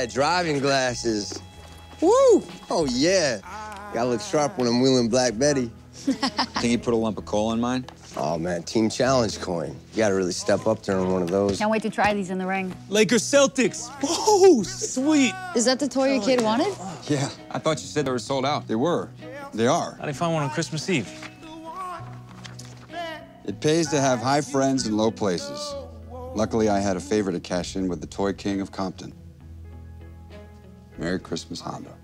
Yeah, driving glasses. Woo! Oh, yeah. Gotta look sharp when I'm wheeling Black Betty. Think you put a lump of coal in mine? Oh, man, team challenge coin. You gotta really step up during one of those. Can't wait to try these in the ring. Lakers Celtics. Oh, sweet. Is that the toy your kid wanted? Yeah, I thought you said they were sold out. They were. They are. How'd they find one on Christmas Eve? It pays to have high friends in low places. Luckily, I had a favor to cash in with the Toy King of Compton. Merry Christmas, Hondo.